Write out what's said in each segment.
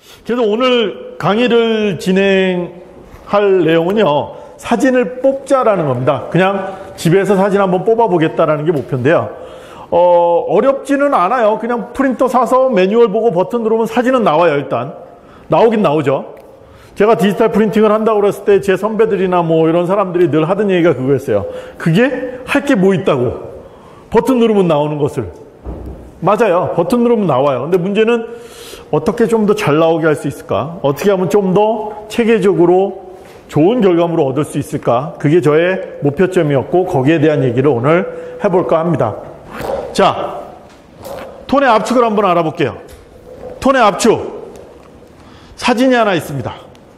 그래서 오늘 강의를 진행할 내용은요, 사진을 뽑자라는 겁니다. 그냥 집에서 사진 한번 뽑아보겠다라는 게 목표인데요. 어렵지는 않아요. 그냥 프린터 사서 매뉴얼 보고 버튼 누르면 사진은 나와요. 일단 나오긴 나오죠. 제가 디지털 프린팅을 한다고 그랬을 때 제 선배들이나 뭐 이런 사람들이 늘 하던 얘기가 그거였어요. 그게 할 게 뭐 있다고. 버튼 누르면 나오는 것을. 맞아요. 버튼 누르면 나와요. 근데 문제는 어떻게 좀 더 잘 나오게 할 수 있을까? 어떻게 하면 좀 더 체계적으로 좋은 결과물을 얻을 수 있을까? 그게 저의 목표점이었고, 거기에 대한 얘기를 오늘 해볼까 합니다. 자, 톤의 압축을 한번 알아볼게요. 톤의 압축. 사진이 하나 있습니다.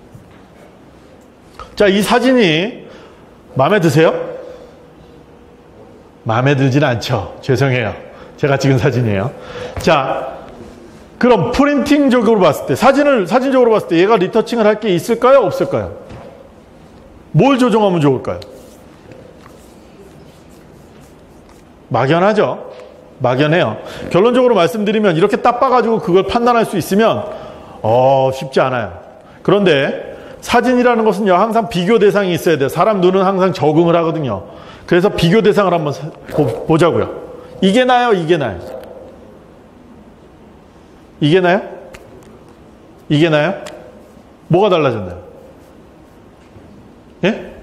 자, 이 사진이 마음에 드세요? 마음에 들진 않죠. 죄송해요. 제가 찍은 사진이에요. 자, 그럼 프린팅적으로 봤을 때, 사진적으로 봤을 때 얘가 리터칭을 할 게 있을까요? 없을까요? 뭘 조정하면 좋을까요? 막연하죠? 막연해요. 결론적으로 말씀드리면 이렇게 딱 봐가지고 그걸 판단할 수 있으면 쉽지 않아요. 그런데 사진이라는 것은요, 항상 비교 대상이 있어야 돼요. 사람 눈은 항상 적응을 하거든요. 그래서 비교 대상을 한번 보자고요. 이게 나요? 이게 나요? 이게 나요? 이게 나요? 뭐가 달라졌나요? 예?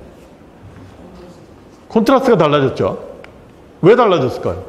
콘트라스트가 달라졌죠. 왜 달라졌을까요?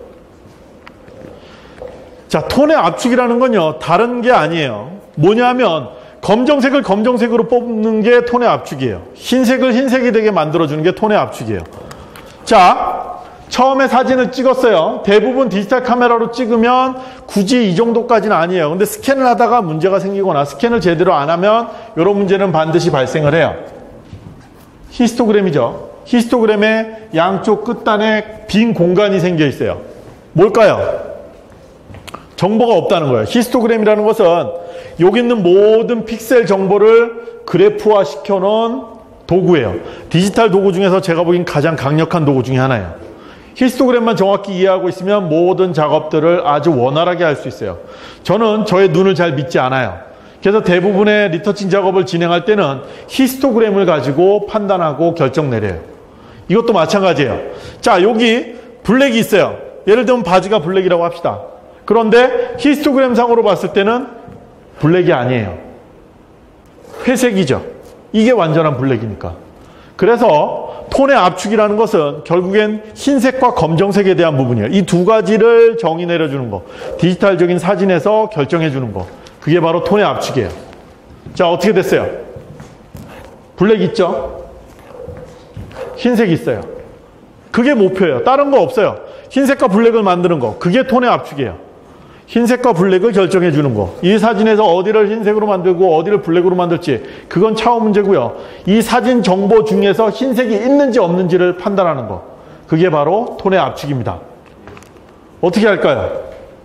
자, 톤의 압축이라는 건요, 다른 게 아니에요. 뭐냐면 검정색을 검정색으로 뽑는 게 톤의 압축이에요. 흰색을 흰색이 되게 만들어주는 게 톤의 압축이에요. 자, 처음에 사진을 찍었어요. 대부분 디지털 카메라로 찍으면 굳이 이 정도까지는 아니에요. 근데 스캔을 하다가 문제가 생기거나 스캔을 제대로 안 하면 이런 문제는 반드시 발생을 해요. 히스토그램이죠. 히스토그램의 양쪽 끝단에 빈 공간이 생겨 있어요. 뭘까요? 정보가 없다는 거예요. 히스토그램이라는 것은 여기 있는 모든 픽셀 정보를 그래프화 시켜놓은 도구예요. 디지털 도구 중에서 제가 보기엔 가장 강력한 도구 중에 하나예요. 히스토그램만 정확히 이해하고 있으면 모든 작업들을 아주 원활하게 할 수 있어요. 저는 저의 눈을 잘 믿지 않아요. 그래서 대부분의 리터칭 작업을 진행할 때는 히스토그램을 가지고 판단하고 결정 내려요. 이것도 마찬가지예요. 자, 여기 블랙이 있어요. 예를 들면 바지가 블랙이라고 합시다. 그런데 히스토그램 상으로 봤을 때는 블랙이 아니에요. 회색이죠. 이게 완전한 블랙이니까. 그래서 톤의 압축이라는 것은 결국엔 흰색과 검정색에 대한 부분이에요. 이 두 가지를 정의 내려주는 거. 디지털적인 사진에서 결정해 주는 거. 그게 바로 톤의 압축이에요. 자, 어떻게 됐어요? 블랙 있죠? 흰색 있어요. 그게 목표예요. 다른 거 없어요. 흰색과 블랙을 만드는 거. 그게 톤의 압축이에요. 흰색과 블랙을 결정해 주는 거. 이 사진에서 어디를 흰색으로 만들고 어디를 블랙으로 만들지, 그건 차후 문제고요. 이 사진 정보 중에서 흰색이 있는지 없는지를 판단하는 거. 그게 바로 톤의 압축입니다. 어떻게 할까요?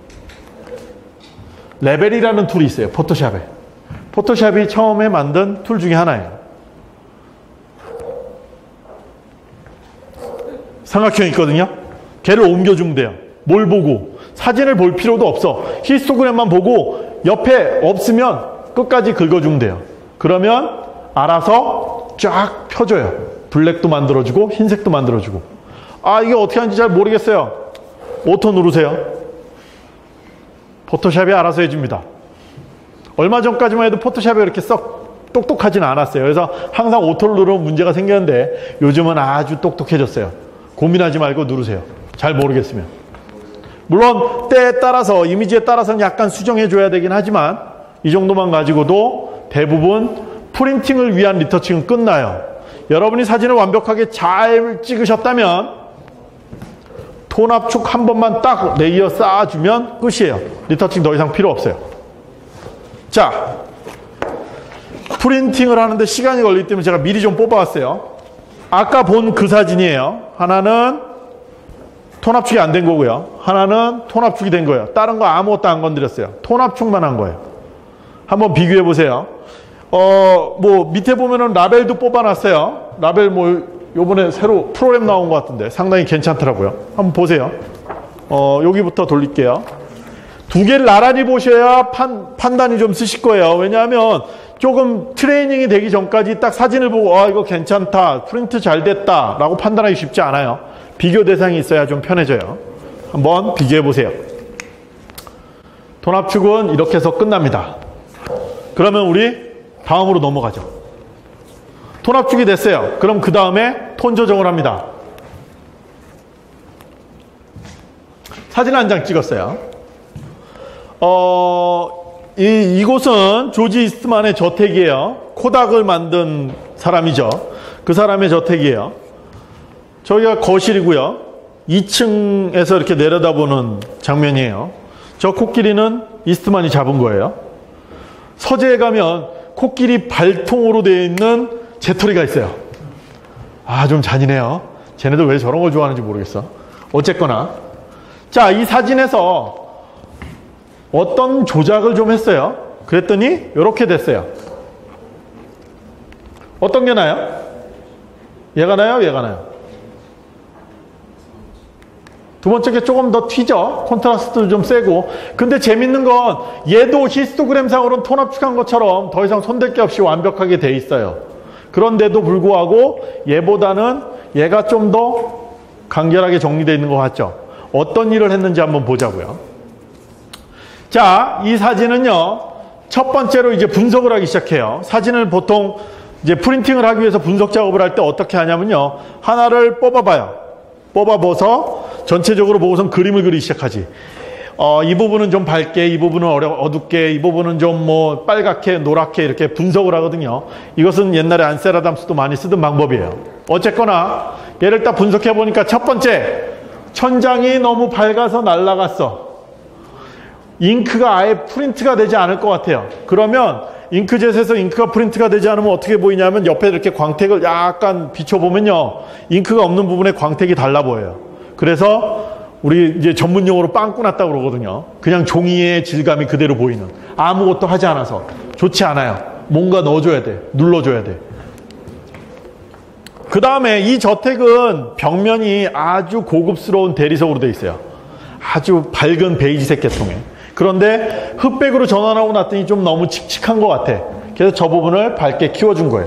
레벨이라는 툴이 있어요. 포토샵에. 포토샵이 처음에 만든 툴 중에 하나예요. 삼각형이 있거든요. 걔를 옮겨주면 돼요. 뭘 보고? 사진을 볼 필요도 없어. 히스토그램만 보고 옆에 없으면 끝까지 긁어주면 돼요. 그러면 알아서 쫙 펴줘요. 블랙도 만들어주고 흰색도 만들어주고. 아, 이게 어떻게 하는지 잘 모르겠어요. 오토 누르세요. 포토샵이 알아서 해줍니다. 얼마 전까지만 해도 포토샵이 이렇게 썩 똑똑하진 않았어요. 그래서 항상 오토를 누르면 문제가 생겼는데 요즘은 아주 똑똑해졌어요. 고민하지 말고 누르세요. 잘 모르겠으면. 물론 때에 따라서, 이미지에 따라서는 약간 수정해 줘야 되긴 하지만 이 정도만 가지고도 대부분 프린팅을 위한 리터칭은 끝나요. 여러분이 사진을 완벽하게 잘 찍으셨다면 톤 압축 한 번만 딱 레이어 쌓아주면 끝이에요. 리터칭 더 이상 필요 없어요. 자, 프린팅을 하는데 시간이 걸리기 때문에 제가 미리 좀 뽑아왔어요. 아까 본 그 사진이에요. 하나는 톤 압축이 안 된 거고요. 하나는 톤 압축이 된 거예요. 다른 거 아무것도 안 건드렸어요. 톤 압축만 한 거예요. 한번 비교해 보세요. 뭐 밑에 보면은 라벨도 뽑아놨어요. 라벨 뭐 요번에 새로 프로그램 나온 것 같은데 상당히 괜찮더라고요. 한번 보세요. 여기부터 돌릴게요. 두 개를 나란히 보셔야 판단이 좀 쓰실 거예요. 왜냐하면 조금 트레이닝이 되기 전까지 딱 사진을 보고 이거 괜찮다, 프린트 잘 됐다 라고 판단하기 쉽지 않아요. 비교 대상이 있어야 좀 편해져요. 한번 비교해 보세요. 톤 압축은 이렇게 해서 끝납니다. 그러면 우리 다음으로 넘어가죠. 톤 압축이 됐어요. 그럼 그 다음에 톤 조정을 합니다. 사진 한 장 찍었어요. 이곳은 조지 이스트만의 저택이에요. 코닥을 만든 사람이죠. 그 사람의 저택이에요. 저기가 거실이고요. 2층에서 이렇게 내려다보는 장면이에요. 저 코끼리는 이스트만이 잡은 거예요. 서재에 가면 코끼리 발통으로 되어 있는 재떨이가 있어요. 좀 잔인해요. 쟤네들 왜 저런 걸 좋아하는지 모르겠어. 어쨌거나 자, 이 사진에서 어떤 조작을 좀 했어요. 그랬더니 이렇게 됐어요. 어떤 게 나요? 얘가 나요? 얘가 나요? 두 번째 게 조금 더 튀죠. 콘트라스트도 좀 세고. 근데 재밌는 건 얘도 히스토그램상으로는 톤 압축한 것처럼 더 이상 손댈 게 없이 완벽하게 돼 있어요. 그런데도 불구하고 얘보다는 얘가 좀 더 간결하게 정리되어 있는 것 같죠. 어떤 일을 했는지 한번 보자고요. 자, 이 사진은요, 첫 번째로 이제 분석을 하기 시작해요. 사진을 보통 이제 프린팅을 하기 위해서 분석 작업을 할 때 어떻게 하냐면요, 하나를 뽑아봐요. 뽑아봐서 전체적으로 보고선 그림을 그리기 시작하지. 이 부분은 좀 밝게, 이 부분은 어둡게, 이 부분은 좀 뭐 빨갛게, 노랗게 이렇게 분석을 하거든요. 이것은 옛날에 안셀 아담스도 많이 쓰던 방법이에요. 어쨌거나 얘를 딱 분석해 보니까 첫 번째, 천장이 너무 밝아서 날아갔어. 잉크가 아예 프린트가 되지 않을 것 같아요. 그러면 잉크젯에서 잉크가 프린트가 되지 않으면 어떻게 보이냐면 옆에 이렇게 광택을 약간 비춰보면요, 잉크가 없는 부분에 광택이 달라 보여요. 그래서 우리 이제 전문용어로 빵꾸 났다고 그러거든요. 그냥 종이의 질감이 그대로 보이는, 아무것도 하지 않아서 좋지 않아요. 뭔가 넣어줘야 돼, 눌러줘야 돼. 그 다음에 이 저택은 벽면이 아주 고급스러운 대리석으로 되어 있어요. 아주 밝은 베이지색 계통에. 그런데 흑백으로 전환하고 났더니 좀 너무 칙칙한 것 같아. 그래서 저 부분을 밝게 키워준 거예요.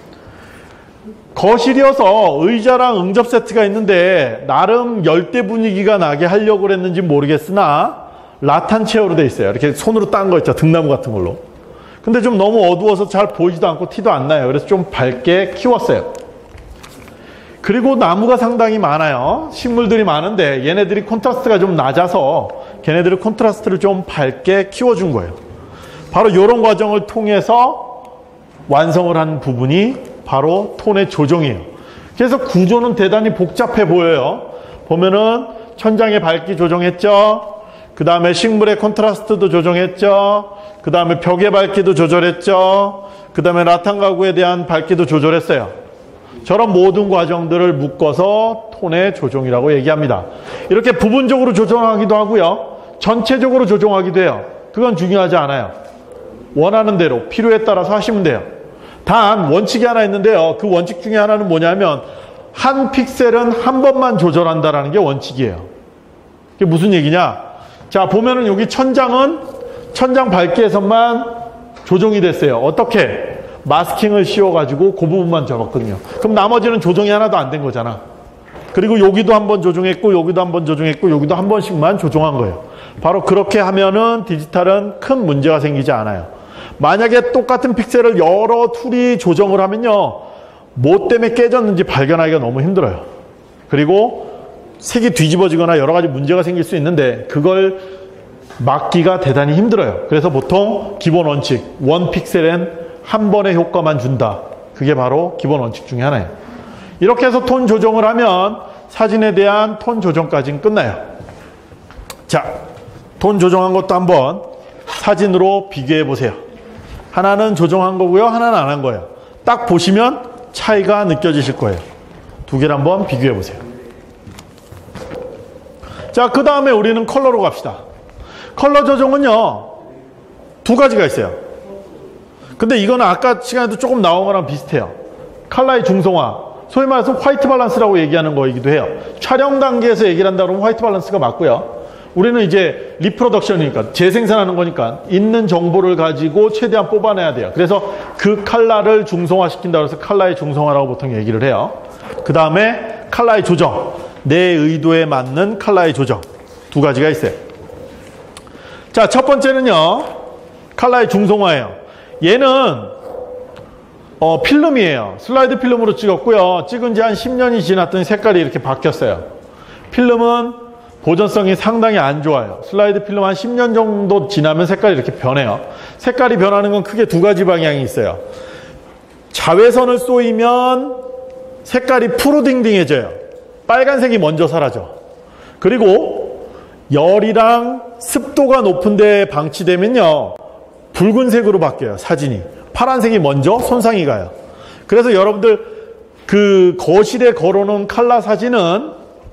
거실이어서 의자랑 응접 세트가 있는데 나름 열대 분위기가 나게 하려고 그랬는지 모르겠으나 라탄 체어로 되어 있어요. 이렇게 손으로 딴 거 있죠. 등나무 같은 걸로. 근데 좀 너무 어두워서 잘 보이지도 않고 티도 안 나요. 그래서 좀 밝게 키웠어요. 그리고 나무가 상당히 많아요. 식물들이 많은데 얘네들이 콘트라스트가 좀 낮아서 걔네들의 콘트라스트를 좀 밝게 키워준 거예요. 바로 이런 과정을 통해서 완성을 한 부분이 바로 톤의 조정이에요. 그래서 구조는 대단히 복잡해 보여요. 보면은 천장의 밝기 조정했죠. 그 다음에 식물의 콘트라스트도 조정했죠. 그 다음에 벽의 밝기도 조절했죠. 그 다음에 라탄 가구에 대한 밝기도 조절했어요. 저런 모든 과정들을 묶어서 톤의 조정이라고 얘기합니다. 이렇게 부분적으로 조정하기도 하고요. 전체적으로 조정하기도 해요. 그건 중요하지 않아요. 원하는 대로 필요에 따라서 하시면 돼요. 단 원칙이 하나 있는데요. 그 원칙 중에 하나는 뭐냐면 한 픽셀은 한 번만 조절한다라는 게 원칙이에요. 그게 무슨 얘기냐? 자, 보면은 여기 천장은 천장 밝기에서만 조정이 됐어요. 어떻게? 마스킹을 씌워가지고 그 부분만 잡았거든요. 그럼 나머지는 조정이 하나도 안 된 거잖아. 그리고 여기도 한번 조정했고 여기도 한번 조정했고 여기도 한 번씩만 조정한 거예요. 바로 그렇게 하면은 디지털은 큰 문제가 생기지 않아요. 만약에 똑같은 픽셀을 여러 툴이 조정을 하면요, 뭐 때문에 깨졌는지 발견하기가 너무 힘들어요. 그리고 색이 뒤집어지거나 여러 가지 문제가 생길 수 있는데 그걸 막기가 대단히 힘들어요. 그래서 보통 기본 원칙, 원 픽셀엔 한 번의 효과만 준다. 그게 바로 기본 원칙 중에 하나예요. 이렇게 해서 톤 조정을 하면 사진에 대한 톤 조정까지는 끝나요. 자, 톤 조정한 것도 한번 사진으로 비교해 보세요. 하나는 조정한 거고요, 하나는 안 한 거예요. 딱 보시면 차이가 느껴지실 거예요. 두 개를 한번 비교해 보세요. 자, 그 다음에 우리는 컬러로 갑시다. 컬러 조정은요, 두 가지가 있어요. 근데 이거는 아까 시간에도 조금 나온 거랑 비슷해요. 컬러의 중성화, 소위 말해서 화이트 밸런스라고 얘기하는 거이기도 해요. 촬영 단계에서 얘기를 한다 그러면 화이트 밸런스가 맞고요. 우리는 이제 리프로덕션이니까 재생산하는 거니까 있는 정보를 가지고 최대한 뽑아내야 돼요. 그래서 그 컬러를 중성화시킨다고 해서 컬러의 중성화라고 보통 얘기를 해요. 그 다음에 컬러의 조정, 내 의도에 맞는 컬러의 조정 두 가지가 있어요. 자, 첫 번째는요, 컬러의 중성화예요. 얘는 필름이에요. 슬라이드 필름으로 찍었고요. 찍은 지 한 10년이 지났더니 색깔이 이렇게 바뀌었어요. 필름은 보존성이 상당히 안 좋아요. 슬라이드 필름 한 10년 정도 지나면 색깔이 이렇게 변해요. 색깔이 변하는 건 크게 두 가지 방향이 있어요. 자외선을 쏘이면 색깔이 푸르딩딩해져요. 빨간색이 먼저 사라져. 그리고 열이랑 습도가 높은 데 방치되면요, 붉은색으로 바뀌어요. 사진이. 파란색이 먼저 손상이 가요. 그래서 여러분들 그 거실에 걸어놓은 컬러 사진은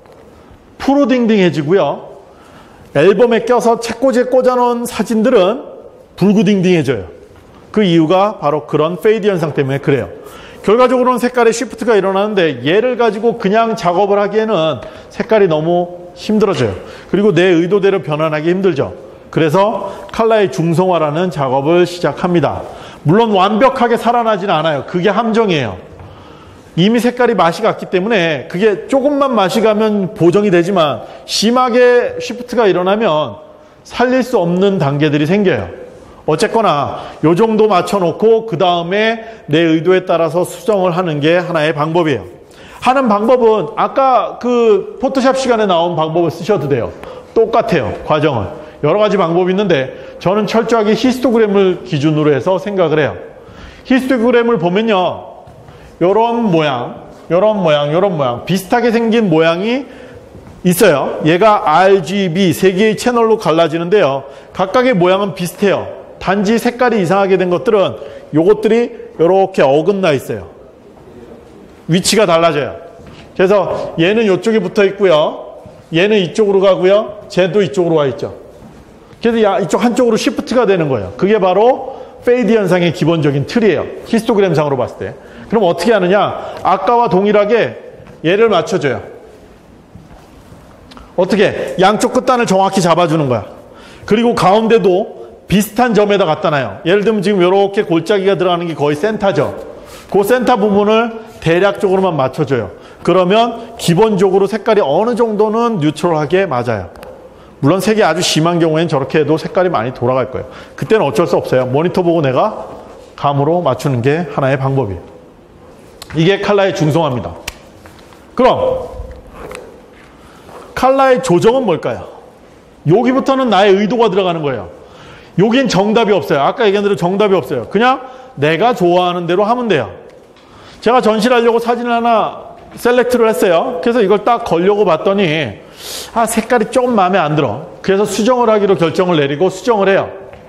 푸르딩딩해지고요, 앨범에 껴서 책꽂이에 꽂아놓은 사진들은 붉으딩딩해져요. 그 이유가 바로 그런 페이드 현상 때문에 그래요. 결과적으로는 색깔의 시프트가 일어나는데 얘를 가지고 그냥 작업을 하기에는 색깔이 너무 힘들어져요. 그리고 내 의도대로 변환하기 힘들죠. 그래서 컬러의 중성화라는 작업을 시작합니다. 물론 완벽하게 살아나지는 않아요. 그게 함정이에요. 이미 색깔이 맛이 갔기 때문에 그게 조금만 맛이 가면 보정이 되지만 심하게 시프트가 일어나면 살릴 수 없는 단계들이 생겨요. 어쨌거나 요 정도 맞춰놓고 그 다음에 내 의도에 따라서 수정을 하는 게 하나의 방법이에요. 하는 방법은 아까 그 포토샵 시간에 나온 방법을 쓰셔도 돼요. 똑같아요. 과정은. 여러 가지 방법이 있는데 저는 철저하게 히스토그램을 기준으로 해서 생각을 해요. 히스토그램을 보면요, 요런 모양, 요런 모양, 요런 모양 비슷하게 생긴 모양이 있어요. 얘가 RGB 세 개의 채널로 갈라지는데요, 각각의 모양은 비슷해요. 단지 색깔이 이상하게 된 것들은 요것들이 이렇게 어긋나 있어요. 위치가 달라져요. 그래서 얘는 이쪽에 붙어 있고요, 얘는 이쪽으로 가고요, 쟤도 이쪽으로 와 있죠. 그래서 이쪽 한쪽으로 시프트가 되는 거예요. 그게 바로 페이드 현상의 기본적인 틀이에요. 히스토그램상으로 봤을 때. 그럼 어떻게 하느냐? 아까와 동일하게 얘를 맞춰줘요. 어떻게? 양쪽 끝단을 정확히 잡아주는 거야. 그리고 가운데도 비슷한 점에다 갖다 놔요. 예를 들면 지금 이렇게 골짜기가 들어가는 게 거의 센터죠. 그 센터 부분을 대략적으로만 맞춰줘요. 그러면 기본적으로 색깔이 어느 정도는 뉴트럴하게 맞아요. 물론 색이 아주 심한 경우에는 저렇게 해도 색깔이 많이 돌아갈 거예요. 그때는 어쩔 수 없어요. 모니터 보고 내가 감으로 맞추는 게 하나의 방법이에요. 이게 컬러의 중성화입니다. 그럼 컬러의 조정은 뭘까요? 여기부터는 나의 의도가 들어가는 거예요. 여긴 정답이 없어요. 아까 얘기한 대로 정답이 없어요. 그냥 내가 좋아하는 대로 하면 돼요. 제가 전시하려고 사진을 하나 셀렉트를 했어요. 그래서 이걸 딱 걸려고 봤더니 색깔이 조금 마음에 안 들어. 그래서 수정을 하기로 결정을 내리고 수정을 해요.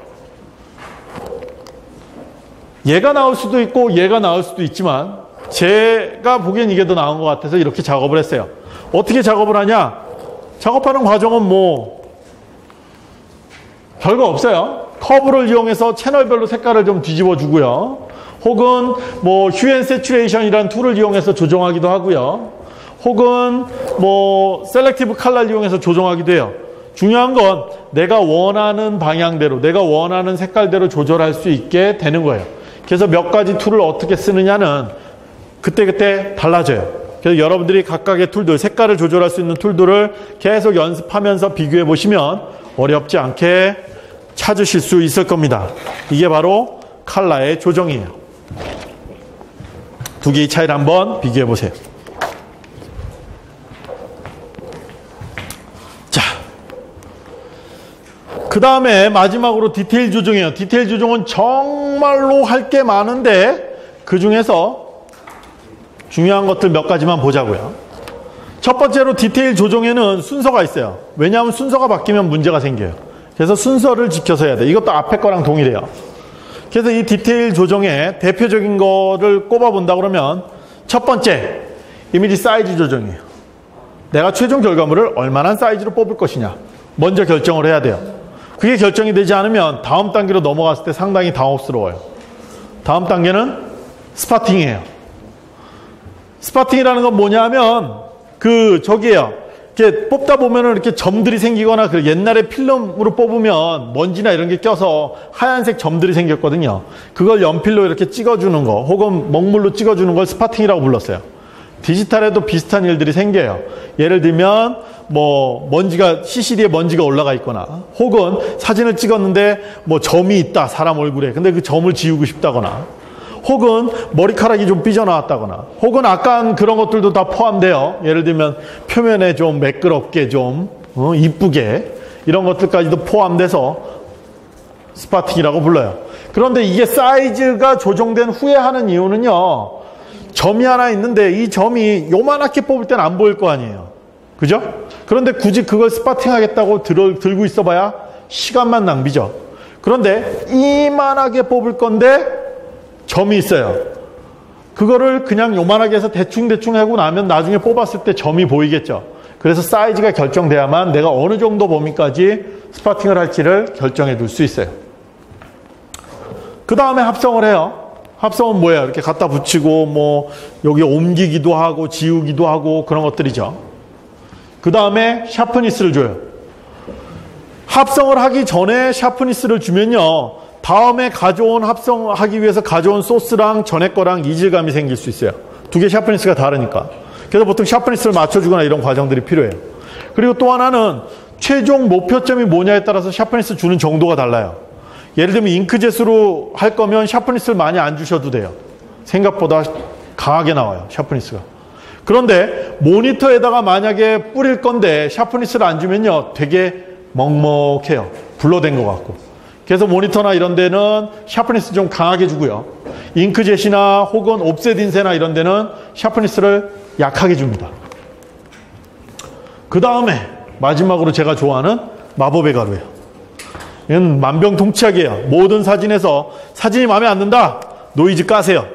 얘가 나올 수도 있고 얘가 나올 수도 있지만 제가 보기엔 이게 더 나은 것 같아서 이렇게 작업을 했어요. 어떻게 작업을 하냐? 작업하는 과정은 뭐 별거 없어요. 커브를 이용해서 채널별로 색깔을 좀 뒤집어 주고요. 혹은 뭐 휴 앤 세츄레이션이라는 툴을 이용해서 조정하기도 하고요. 혹은 뭐 셀렉티브 컬러를 이용해서 조정하기도 해요. 중요한 건 내가 원하는 방향대로, 내가 원하는 색깔대로 조절할 수 있게 되는 거예요. 그래서 몇 가지 툴을 어떻게 쓰느냐는 그때그때 달라져요. 그래서 여러분들이 각각의 툴들, 색깔을 조절할 수 있는 툴들을 계속 연습하면서 비교해 보시면 어렵지 않게 찾으실 수 있을 겁니다. 이게 바로 컬러의 조정이에요. 두 개의 차이를 한번 비교해 보세요. 자, 그 다음에 마지막으로 디테일 조정이에요. 디테일 조정은 정말로 할 게 많은데 그 중에서 중요한 것들 몇 가지만 보자고요. 첫 번째로 디테일 조정에는 순서가 있어요. 왜냐하면 순서가 바뀌면 문제가 생겨요. 그래서 순서를 지켜서 해야 돼요. 이것도 앞에 거랑 동일해요. 그래서 이 디테일 조정의 대표적인 거를 꼽아본다 그러면 첫 번째, 이미지 사이즈 조정이에요. 내가 최종 결과물을 얼마나 사이즈로 뽑을 것이냐 먼저 결정을 해야 돼요. 그게 결정이 되지 않으면 다음 단계로 넘어갔을 때 상당히 당혹스러워요. 다음 단계는 스파팅이에요. 스파팅이라는 건 뭐냐면 저기에요. 이렇게 뽑다 보면은 이렇게 점들이 생기거나 그 옛날에 필름으로 뽑으면 먼지나 이런 게 껴서 하얀색 점들이 생겼거든요. 그걸 연필로 이렇게 찍어주는 거 혹은 먹물로 찍어주는 걸 스파팅이라고 불렀어요. 디지털에도 비슷한 일들이 생겨요. 예를 들면 뭐 먼지가 CCD에 먼지가 올라가 있거나 혹은 사진을 찍었는데 뭐 점이 있다 사람 얼굴에 근데 그 점을 지우고 싶다거나 혹은 머리카락이 좀 삐져나왔다거나 혹은 아까 그런 것들도 다 포함돼요. 예를 들면 표면에 좀 매끄럽게 좀 이쁘게 이런 것들까지도 포함돼서 스파팅이라고 불러요. 그런데 이게 사이즈가 조정된 후에 하는 이유는요. 점이 하나 있는데 이 점이 요만하게 뽑을 때는 안 보일 거 아니에요. 그죠? 그런데 굳이 그걸 스파팅 하겠다고 들고 있어봐야 시간만 낭비죠. 그런데 이만하게 뽑을 건데 점이 있어요. 그거를 그냥 요만하게 해서 대충 하고 나면 나중에 뽑았을 때 점이 보이겠죠. 그래서 사이즈가 결정돼야만 내가 어느 정도 범위까지 스파팅을 할지를 결정해 둘 수 있어요. 그 다음에 합성을 해요. 합성은 뭐예요? 이렇게 갖다 붙이고 뭐 여기 옮기기도 하고 지우기도 하고 그런 것들이죠. 그 다음에 샤프니스를 줘요. 합성을 하기 전에 샤프니스를 주면요. 다음에 합성하기 위해서 가져온 소스랑 전에 거랑 이질감이 생길 수 있어요. 두 개 샤프니스가 다르니까. 그래서 보통 샤프니스를 맞춰주거나 이런 과정들이 필요해요. 그리고 또 하나는 최종 목표점이 뭐냐에 따라서 샤프니스 주는 정도가 달라요. 예를 들면 잉크젯으로 할 거면 샤프니스를 많이 안 주셔도 돼요. 생각보다 강하게 나와요. 샤프니스가. 그런데 모니터에다가 만약에 뿌릴 건데 샤프니스를 안 주면요. 되게 먹먹해요. 블러된 것 같고. 그래서 모니터나 이런 데는 샤프니스 좀 강하게 주고요. 잉크젯이나 혹은 옵셋 인쇄나 이런 데는 샤프니스를 약하게 줍니다. 그 다음에 마지막으로 제가 좋아하는 마법의 가루예요. 이건 만병통치약이에요. 모든 사진에서 사진이 마음에 안 든다. 노이즈 까세요.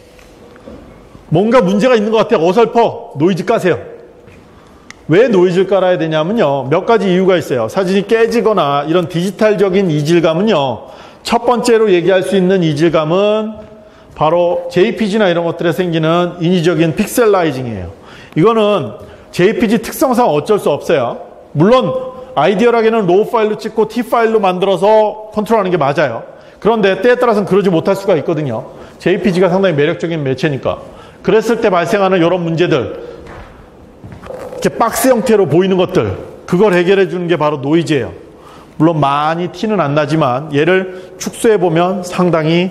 뭔가 문제가 있는 것 같아요. 어설퍼. 노이즈 까세요. 왜 노이즈를 깔아야 되냐면요. 몇 가지 이유가 있어요. 사진이 깨지거나 이런 디지털적인 이질감은요. 첫 번째로 얘기할 수 있는 이질감은 바로 JPG나 이런 것들에 생기는 인위적인 픽셀라이징이에요. 이거는 JPG 특성상 어쩔 수 없어요. 물론 아이디어락에는 로우 파일로 찍고 T 파일로 만들어서 컨트롤하는 게 맞아요. 그런데 때에 따라서는 그러지 못할 수가 있거든요. JPG가 상당히 매력적인 매체니까. 그랬을 때 발생하는 이런 문제들, 이렇게 박스 형태로 보이는 것들, 그걸 해결해 주는 게 바로 노이즈예요. 물론 많이 티는 안 나지만 얘를 축소해 보면 상당히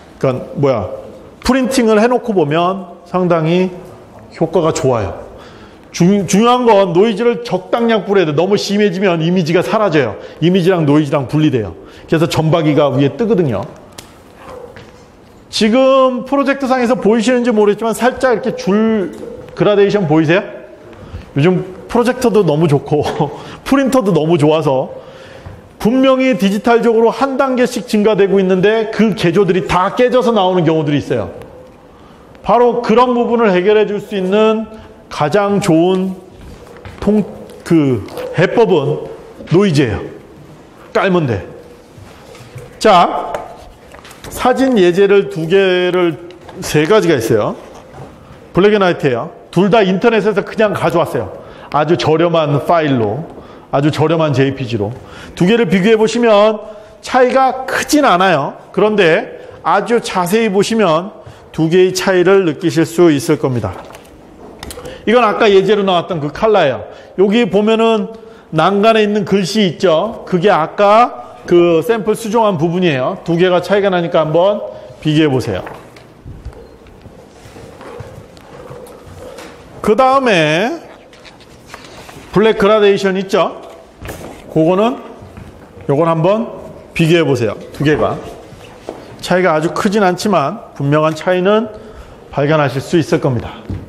프린팅을 해놓고 보면 상당히 효과가 좋아요. 중요한 건 노이즈를 적당량 뿌려야 돼. 너무 심해지면 이미지가 사라져요. 이미지랑 노이즈랑 분리돼요. 그래서 점박이가 위에 뜨거든요. 지금 프로젝트 상에서 보이시는지 모르겠지만 살짝 이렇게 줄 그라데이션 보이세요? 요즘 프로젝터도 너무 좋고 프린터도 너무 좋아서 분명히 디지털적으로 한 단계씩 증가되고 있는데 그 개조들이 다 깨져서 나오는 경우들이 있어요. 바로 그런 부분을 해결해 줄 수 있는 가장 좋은 해법은 노이즈예요. 깔면 돼. 자, 사진 예제를 세 가지가 있어요. 블랙 앤 화이트예요. 둘 다 인터넷에서 그냥 가져왔어요. 아주 저렴한 파일로, 아주 저렴한 JPG로. 두 개를 비교해 보시면 차이가 크진 않아요. 그런데 아주 자세히 보시면 두 개의 차이를 느끼실 수 있을 겁니다. 이건 아까 예제로 나왔던 그 컬러예요. 여기 보면은 난간에 있는 글씨 있죠? 그게 아까 그 샘플 수정한 부분이에요. 두 개가 차이가 나니까 한번 비교해 보세요. 그 다음에 블랙 그라데이션 있죠? 요건 한번 비교해 보세요. 두 개가. 차이가 아주 크진 않지만 분명한 차이는 발견하실 수 있을 겁니다.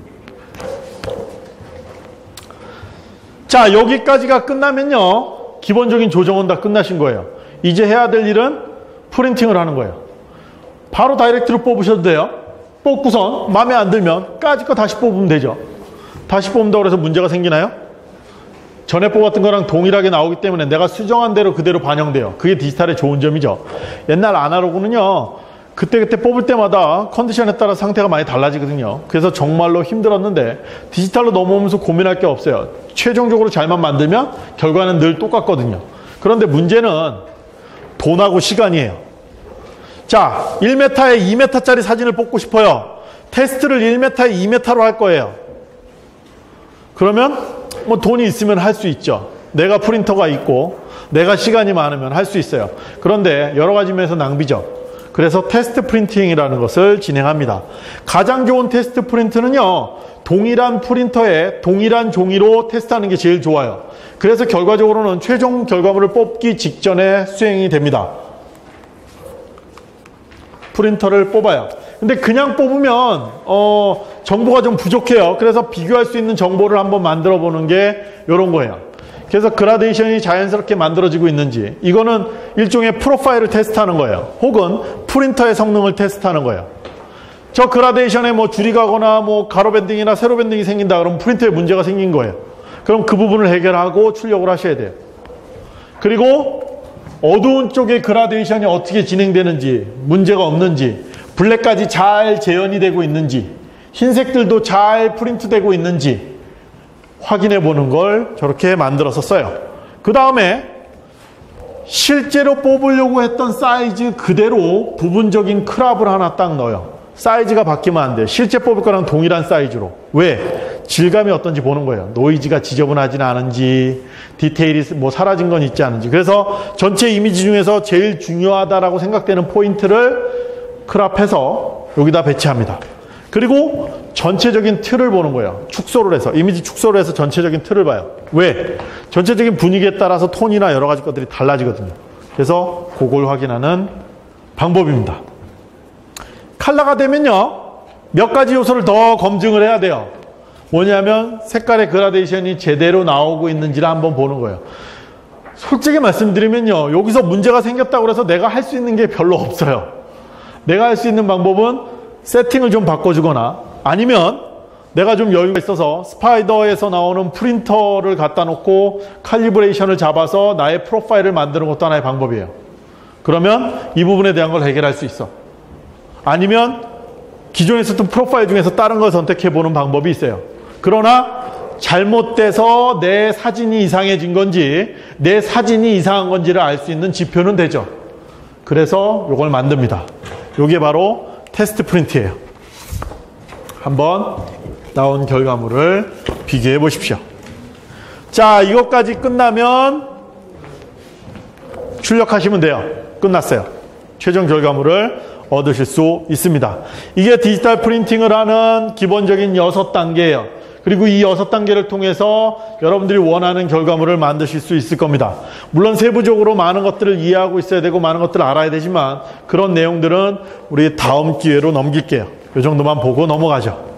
자, 여기까지가 끝나면요. 기본적인 조정은 다 끝나신 거예요. 이제 해야 될 일은 프린팅을 하는 거예요. 바로 다이렉트로 뽑으셔도 돼요. 뽑고선 마음에 안 들면 까짓 거 다시 뽑으면 되죠. 다시 뽑는다고 해서 문제가 생기나요? 전에 뽑았던 거랑 동일하게 나오기 때문에 내가 수정한 대로 그대로 반영돼요. 그게 디지털의 좋은 점이죠. 옛날 아날로그는요. 그때그때 뽑을 때마다 컨디션에 따라 상태가 많이 달라지거든요. 그래서 정말로 힘들었는데 디지털로 넘어오면서 고민할 게 없어요. 최종적으로 잘만 만들면 결과는 늘 똑같거든요. 그런데 문제는 돈하고 시간이에요. 자, 1m에 2m짜리 사진을 뽑고 싶어요. 테스트를 1m에 2m로 할 거예요. 그러면 뭐 돈이 있으면 할 수 있죠. 내가 프린터가 있고 내가 시간이 많으면 할 수 있어요. 그런데 여러 가지 면에서 낭비죠. 그래서 테스트 프린팅이라는 것을 진행합니다. 가장 좋은 테스트 프린트는요, 동일한 프린터에 동일한 종이로 테스트하는 게 제일 좋아요. 그래서 결과적으로는 최종 결과물을 뽑기 직전에 수행이 됩니다. 프린터를 뽑아요. 근데 그냥 뽑으면 정보가 좀 부족해요. 그래서 비교할 수 있는 정보를 한번 만들어 보는 게 이런 거예요. 그래서 그라데이션이 자연스럽게 만들어지고 있는지, 이거는 일종의 프로파일을 테스트하는 거예요. 혹은 프린터의 성능을 테스트하는 거예요. 저 그라데이션에 뭐 줄이 가거나 뭐 가로 밴딩이나 세로 밴딩이 생긴다 그러면 프린터에 문제가 생긴 거예요. 그럼 그 부분을 해결하고 출력을 하셔야 돼요. 그리고 어두운 쪽의 그라데이션이 어떻게 진행되는지, 문제가 없는지, 블랙까지 잘 재현이 되고 있는지, 흰색들도 잘 프린트되고 있는지 확인해 보는 걸 저렇게 만들어서 써요. 그 다음에 실제로 뽑으려고 했던 사이즈 그대로 부분적인 크랍을 하나 딱 넣어요. 사이즈가 바뀌면 안 돼요. 실제 뽑을 거랑 동일한 사이즈로. 왜? 질감이 어떤지 보는 거예요. 노이즈가 지저분하진 않은지, 디테일이 뭐 사라진 건 있지 않은지. 그래서 전체 이미지 중에서 제일 중요하다라고 생각되는 포인트를 크랍해서 여기다 배치합니다. 그리고 전체적인 틀을 보는 거예요. 축소를 해서, 이미지 축소를 해서 전체적인 틀을 봐요. 왜? 전체적인 분위기에 따라서 톤이나 여러 가지 것들이 달라지거든요. 그래서 그걸 확인하는 방법입니다. 컬러가 되면요, 몇 가지 요소를 더 검증을 해야 돼요. 뭐냐면 색깔의 그라데이션이 제대로 나오고 있는지를 한번 보는 거예요. 솔직히 말씀드리면요, 여기서 문제가 생겼다고 해서 내가 할 수 있는 게 별로 없어요. 내가 할 수 있는 방법은 세팅을 좀 바꿔주거나, 아니면 내가 좀 여유가 있어서 스파이더에서 나오는 프린터를 갖다 놓고 칼리브레이션을 잡아서 나의 프로파일을 만드는 것도 하나의 방법이에요. 그러면 이 부분에 대한 걸 해결할 수 있어. 아니면 기존에 썼던 프로파일 중에서 다른 걸 선택해 보는 방법이 있어요. 그러나 잘못돼서 내 사진이 이상해진 건지 내 사진이 이상한 건지를 알 수 있는 지표는 되죠. 그래서 이걸 만듭니다. 이게 바로 테스트 프린트예요. 한번 나온 결과물을 비교해 보십시오. 자, 이것까지 끝나면 출력하시면 돼요. 끝났어요. 최종 결과물을 얻으실 수 있습니다. 이게 디지털 프린팅을 하는 기본적인 6단계예요. 그리고 이 6단계를 통해서 여러분들이 원하는 결과물을 만드실 수 있을 겁니다. 물론 세부적으로 많은 것들을 이해하고 있어야 되고 많은 것들을 알아야 되지만 그런 내용들은 우리 다음 기회로 넘길게요. 이 정도만 보고 넘어가죠.